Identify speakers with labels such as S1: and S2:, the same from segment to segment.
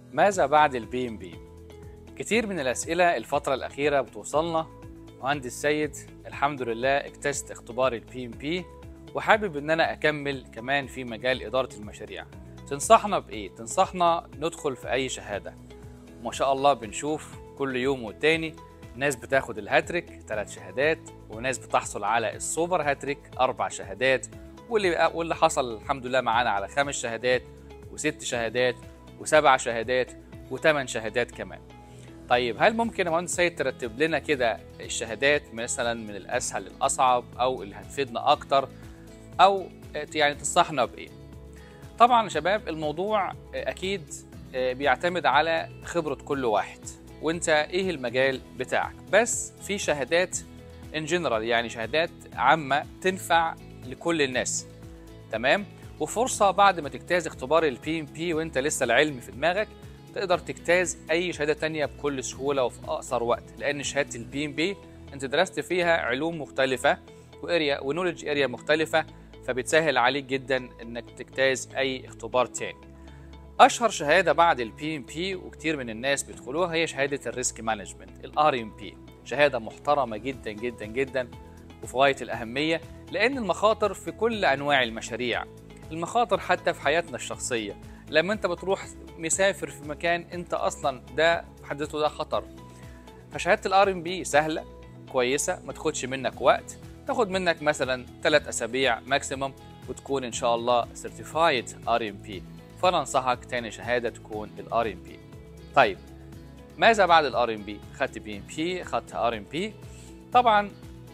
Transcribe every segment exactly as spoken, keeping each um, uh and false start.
S1: ماذا بعد البي ام بي؟ كتير من الأسئلة الفترة الأخيرة بتوصلنا. مهندس سيد، الحمد لله اجتزت اختبار البي ام بي وحابب إن أنا أكمل كمان في مجال إدارة المشاريع. تنصحنا بإيه؟ تنصحنا ندخل في أي شهادة؟ ما شاء الله بنشوف كل يوم والتاني ناس بتاخد الهاتريك ثلاث شهادات، وناس بتحصل على السوبر هاتريك أربع شهادات، واللي واللي حصل الحمد لله معانا على خمس شهادات وست شهادات وسبع شهادات وثمان شهادات كمان. طيب هل ممكن يا مهندس سيد ترتب لنا كده الشهادات مثلا من الأسهل للأصعب، أو اللي هتفيدنا أكتر، أو يعني تنصحنا بإيه؟ طبعا يا شباب الموضوع أكيد بيعتمد على خبرة كل واحد، وانت ايه المجال بتاعك. بس في شهادات ان جنرال، يعني شهادات عامة تنفع لكل الناس، تمام؟ وفرصة بعد ما تجتاز اختبار البي ام بي وانت لسه العلم في دماغك تقدر تجتاز اي شهادة تانية بكل سهولة وفي اقصر وقت، لان شهادة البي ام بي انت درست فيها علوم مختلفة واريا ونولج اريا مختلفة، فبتسهل عليك جدا انك تجتاز اي اختبار تاني. اشهر شهاده بعد البي ام بي وكتير من الناس بيدخلوها هي شهاده الريسك مانجمنت، الار ام بي. شهاده محترمه جدا جدا جدا وفي غايه الاهميه، لان المخاطر في كل انواع المشاريع، المخاطر حتى في حياتنا الشخصيه. لما انت بتروح مسافر في مكان انت اصلا ده في حد ذاته ده خطر، فشهاده الار ام بي سهله كويسه، ما تاخدش منك وقت، تاخد منك مثلا ثلاث اسابيع ماكسيمم وتكون ان شاء الله سيرتيفايد ار ام بي. فانا انصحك تاني شهاده تكون الار ام بي. طيب ماذا بعد الار ام بي؟ خدت بي ام بي، خدت ار ام بي، طبعا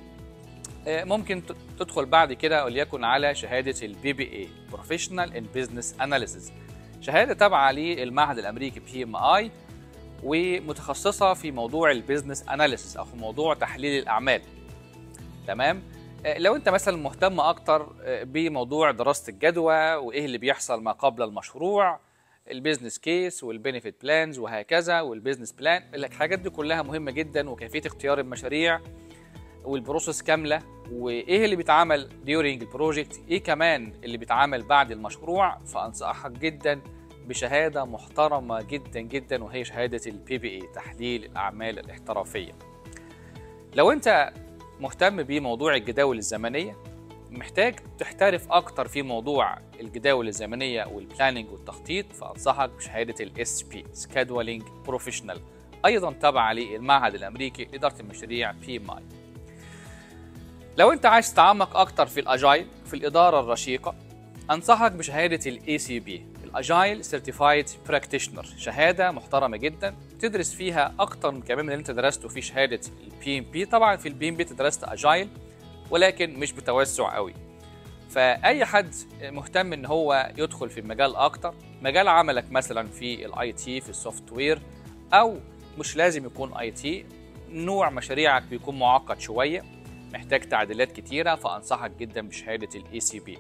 S1: ممكن تدخل بعد كده وليكن على شهاده البي بي اي، بروفيشنال ان بزنس اناليسيس، شهاده تابعه للمعهد الامريكي بي ام اي ومتخصصه في موضوع البيزنس اناليسيس او في موضوع تحليل الاعمال، تمام؟ لو انت مثلا مهتم اكتر بموضوع دراسه الجدوى وايه اللي بيحصل ما قبل المشروع، البيزنس كيس والبينيفيت بلانز وهكذا والبيزنس بلان، الحاجات دي كلها مهمه جدا، وكيفيه اختيار المشاريع والبروسيس كامله، وايه اللي بيتعمل ديورينج البروجكت، ايه كمان اللي بيتعمل بعد المشروع. فانصحك جدا بشهاده محترمه جدا جدا وهي شهاده البي بي اي، تحليل الاعمال الاحترافيه. لو انت مهتم بموضوع الجداول الزمنية، محتاج تحترف أكتر في موضوع الجداول الزمنية والبلاننج والتخطيط، فأنصحك بشهادة الاس بي Scheduling Professional، أيضا تابعة للمعهد الأمريكي لإدارة المشاريع بي ام اي. لو أنت عايز تتعمق أكتر في الأجايل في الإدارة الرشيقة، أنصحك بشهادة الاي سي بي الأجايل Certified Practitioner، شهادة محترمة جدا تدرس فيها أكتر من كمان من اللي أنت درسته في شهادة البي ام بي. طبعا في البي ام بي درست أجايل ولكن مش بتوسع قوي، فأي حد مهتم إن هو يدخل في المجال أكتر، مجال عملك مثلا في الاي تي في السوفت وير، أو مش لازم يكون اي تي، نوع مشاريعك بيكون معقد شوية محتاج تعديلات كتيرة، فأنصحك جدا بشهادة الاي سي بي.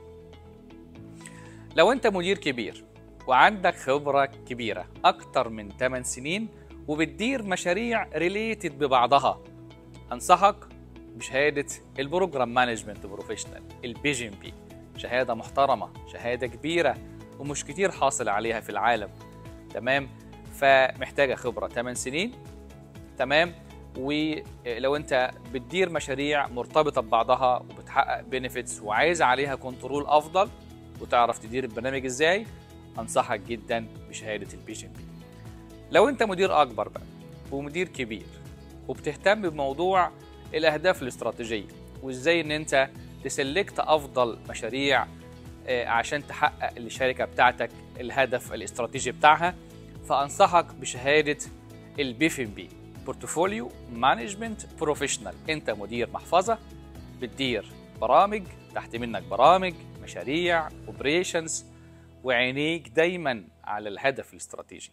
S1: لو أنت مدير كبير وعندك خبرة كبيرة أكتر من ثمان سنين وبتدير مشاريع ريليتد ببعضها، أنصحك بشهادة البروجرام مانجمنت بروفيشنال البي جي ام بي، شهادة محترمة، شهادة كبيرة ومش كتير حاصل عليها في العالم، تمام؟ فمحتاجة خبرة ثمان سنين، تمام؟ ولو أنت بتدير مشاريع مرتبطة ببعضها وبتحقق بينيفيتس وعايز عليها كنترول أفضل وتعرف تدير البرنامج إزاي، أنصحك جدا بشهادة البي جي ام بي. لو أنت مدير أكبر بقى ومدير كبير وبتهتم بموضوع الأهداف الاستراتيجية وإزاي إن أنت تسلكت أفضل مشاريع عشان تحقق للشركة بتاعتك الهدف الاستراتيجي بتاعها، فأنصحك بشهادة البي اف ام بي بورتفوليو مانجمنت بروفيشنال. أنت مدير محفظة بتدير برامج، تحت منك برامج، مشاريع، اوبريشنز، وعينيك دايما على الهدف الاستراتيجي.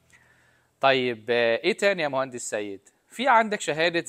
S1: طيب ايه تاني يا مهندس سيد؟ في عندك شهادة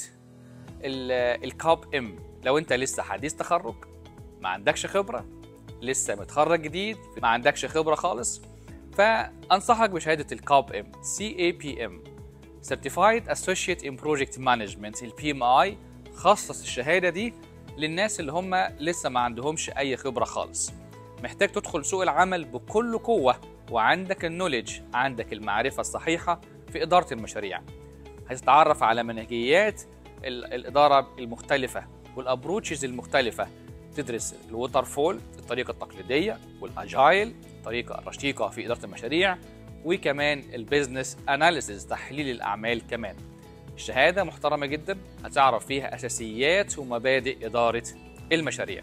S1: الكاب ام، لو انت لسه حديث تخرج ما عندكش خبرة، لسه متخرج جديد ما عندكش خبرة خالص، فأنصحك بشهادة الكاب ام سي اي بي ام Certified Associate in Project Management البي ام اي. خصص الشهادة دي للناس اللي هم لسه ما عندهمش أي خبرة خالص، محتاج تدخل سوق العمل بكل قوة وعندك النوليدج، عندك المعرفة الصحيحة في إدارة المشاريع. هتتعرف على منهجيات الإدارة المختلفة والأبروتشز المختلفة. تدرس الووتر فول الطريقة التقليدية، والأجايل الطريقة الرشيقة في إدارة المشاريع، وكمان البيزنس أناليسيز تحليل الأعمال. كمان الشهادة محترمة جدا، هتعرف فيها أساسيات ومبادئ إدارة المشاريع.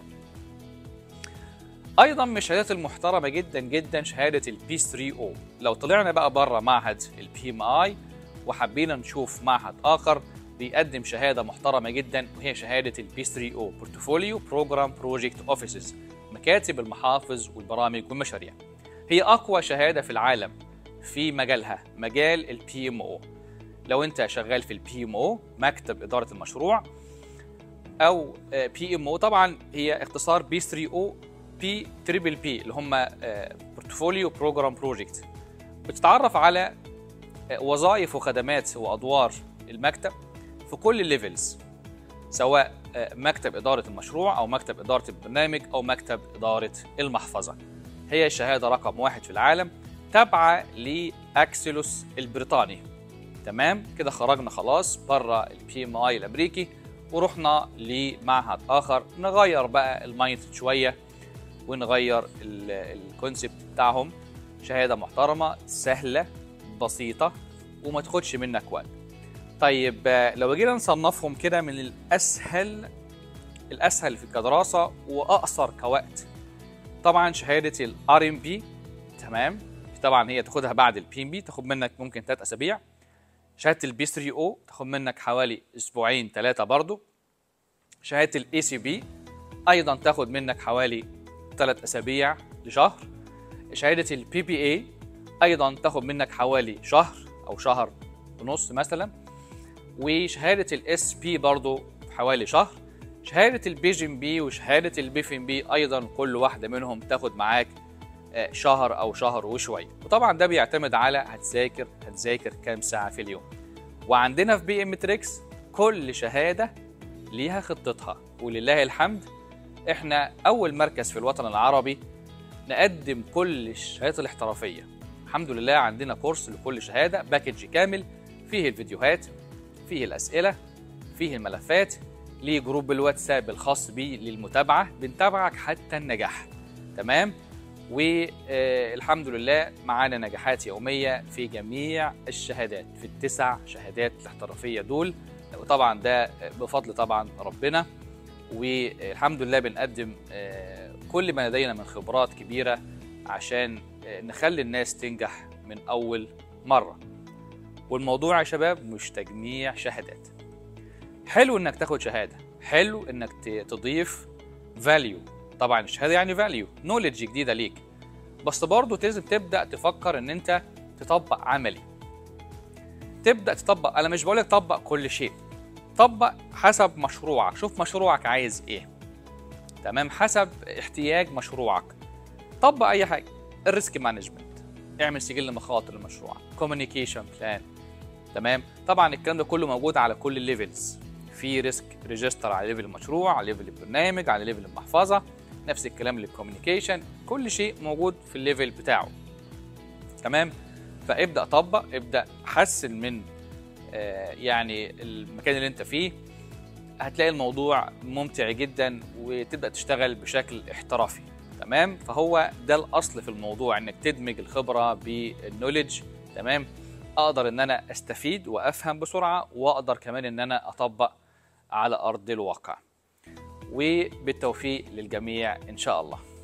S1: أيضا من الشهادات المحترمة جدا جدا شهادة البي ثري أو. لو طلعنا بقى بره معهد البي ام اي وحبينا نشوف معهد آخر بيقدم شهادة محترمة جدا، وهي شهادة البي ثري أو بورتفوليو بروجرام بروجكت اوفيسز، مكاتب المحافظ والبرامج والمشاريع. هي أقوى شهادة في العالم في مجالها، مجال البي ام او. لو أنت شغال في البي ام او مكتب إدارة المشروع أو بي ام او، طبعا هي اختصار بي ثري أو بي تريبل بي اللي هم بورتفوليو بروجرام بروجكت. بتتعرف على وظائف وخدمات وأدوار المكتب في كل الليفلز، سواء مكتب إدارة المشروع أو مكتب إدارة البرنامج أو مكتب إدارة المحفظة. هي الشهادة رقم واحد في العالم، تابعة لأكسلوس البريطاني. تمام كده خرجنا خلاص بره البي ام اي الأمريكي ورحنا لمعهد آخر، نغير بقى المايند شوية ونغير الكونسبت بتاعهم. شهادة محترمة سهلة بسيطة وما تاخدش منك وقت. طيب لو جينا نصنفهم كده من الأسهل الأسهل في كدراسة وأقصر كوقت، طبعا شهادة الار ام بي. تمام، طبعا هي تاخدها بعد البي ام بي، تاخد منك ممكن ثلاث أسابيع. شهادة البي ثري أو تاخد منك حوالي أسبوعين ثلاثة برضو. شهادة الاي سي بي أيضا تاخد منك حوالي ثلاث أسابيع لشهر. شهادة البي بي اي أيضا تاخد منك حوالي شهر أو شهر ونص مثلا. وشهادة الاس بي برضو حوالي شهر. شهادة البي جي ام بي وشهادة البي في ام بي أيضا كل واحدة منهم تاخد معاك شهر أو شهر وشوية. وطبعا ده بيعتمد على هتذاكر هتذاكر كام ساعة في اليوم. وعندنا في بي ام تريكس كل شهادة ليها خطتها، ولله الحمد احنا أول مركز في الوطن العربي نقدم كل الشهادات الاحترافية. الحمد لله عندنا كورس لكل شهادة، باكج كامل فيه الفيديوهات، فيه الأسئلة، فيه الملفات، ليه جروب الواتساب الخاص بيه للمتابعة، بنتابعك حتى النجاح. تمام، والحمد لله معانا نجاحات يومية في جميع الشهادات، في التسع شهادات الاحترافية دول، وطبعا ده بفضل طبعا ربنا. والحمد لله بنقدم كل ما لدينا من خبرات كبيرة عشان نخلي الناس تنجح من أول مرة. والموضوع يا شباب مش تجميع شهادات. حلو انك تاخد شهادة، حلو انك تضيف فاليو. طبعا الشهادة يعني فاليو، نوليدج جديدة ليك، بس برضه لازم تبدأ تفكر ان انت تطبق عملي. تبدأ تطبق، انا مش بقولك طبق كل شيء، طبق حسب مشروعك، شوف مشروعك عايز ايه. تمام، حسب احتياج مشروعك طبق اي حاجة. الريسك مانجمنت، اعمل سجل مخاطر لمشروعك، كوميونيكيشن بلان. تمام، طبعا الكلام ده كله موجود على كل الليفلز، في ريسك ريجستر على ليفل المشروع، على ليفل البرنامج، على ليفل المحفظه، نفس الكلام للكوميونيكيشن، كل شيء موجود في الليفل بتاعه. تمام، فابدا طبق، ابدا حسن من آه يعني المكان اللي انت فيه، هتلاقي الموضوع ممتع جدا وتبدا تشتغل بشكل احترافي. تمام، فهو ده الاصل في الموضوع، انك تدمج الخبره بالنوليدج. تمام، اقدر ان انا استفيد وافهم بسرعه، واقدر كمان ان انا اطبق على ارض الواقع. وبالتوفيق للجميع ان شاء الله.